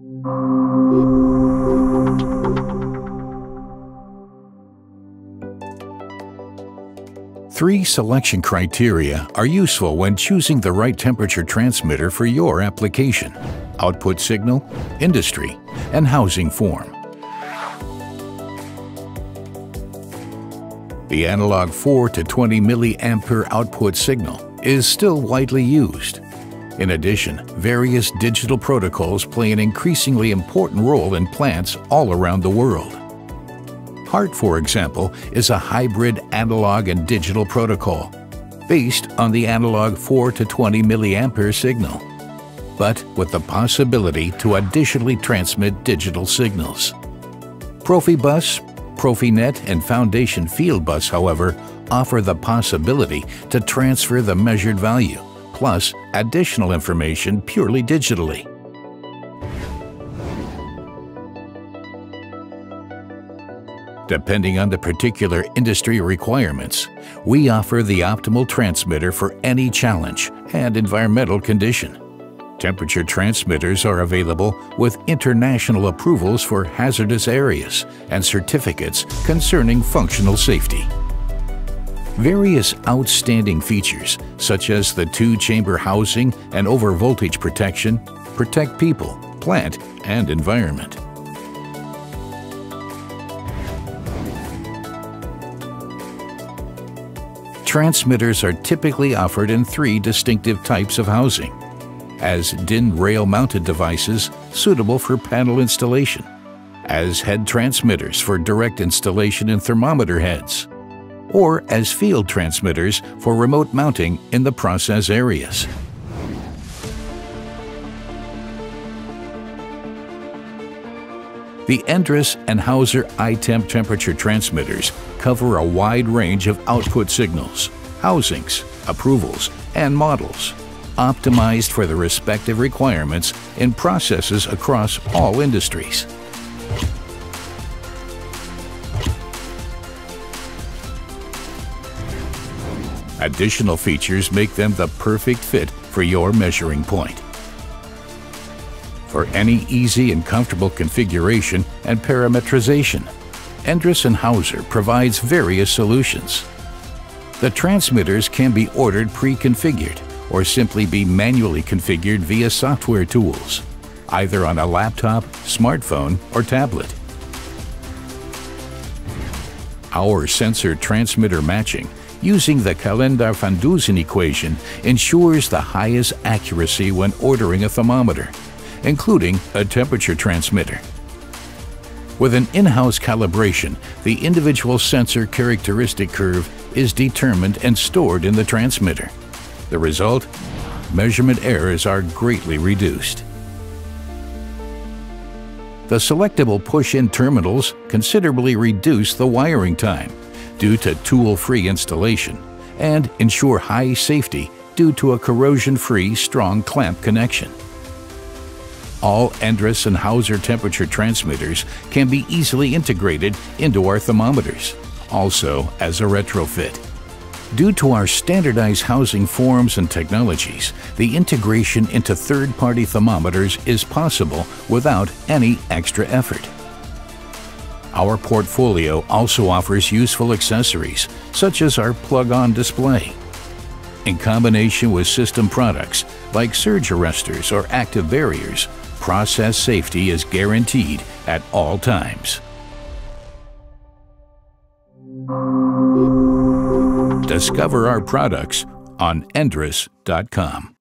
Three selection criteria are useful when choosing the right temperature transmitter for your application: output signal, industry, and housing form. The analog 4 to 20 milliampere output signal is still widely used. In addition, various digital protocols play an increasingly important role in plants all around the world. HART, for example, is a hybrid analog and digital protocol based on the analog 4 to 20 milliampere signal, but with the possibility to additionally transmit digital signals. Profibus, Profinet, and Foundation Field Bus, however, offer the possibility to transfer the measured value, plus additional information purely digitally. Depending on the particular industry requirements, we offer the optimal transmitter for any challenge and environmental condition. Temperature transmitters are available with international approvals for hazardous areas and certificates concerning functional safety. Various outstanding features, such as the two-chamber housing and overvoltage protection, protect people, plant, and environment. Transmitters are typically offered in three distinctive types of housing: as DIN rail-mounted devices suitable for panel installation, as head transmitters for direct installation in thermometer heads, or as field transmitters for remote mounting in the process areas. The Endress+Hauser iTEMP temperature transmitters cover a wide range of output signals, housings, approvals, and models, optimized for the respective requirements in processes across all industries. Additional features make them the perfect fit for your measuring point. For any easy and comfortable configuration and parametrization, Endress+Hauser provides various solutions. The transmitters can be ordered pre-configured or simply be manually configured via software tools, either on a laptop, smartphone, or tablet. Our sensor transmitter matching using the Callendar van Dusen equation ensures the highest accuracy when ordering a thermometer, including a temperature transmitter. With an in-house calibration, the individual sensor characteristic curve is determined and stored in the transmitter. The result? Measurement errors are greatly reduced. The selectable push-in terminals considerably reduce the wiring time due to tool-free installation and ensure high safety due to a corrosion-free strong clamp connection. All Endress+Hauser temperature transmitters can be easily integrated into our thermometers, also as a retrofit. Due to our standardized housing forms and technologies, the integration into third-party thermometers is possible without any extra effort. Our portfolio also offers useful accessories, such as our plug-on display. In combination with system products like surge arresters or active barriers, process safety is guaranteed at all times. Discover our products on Endress.com.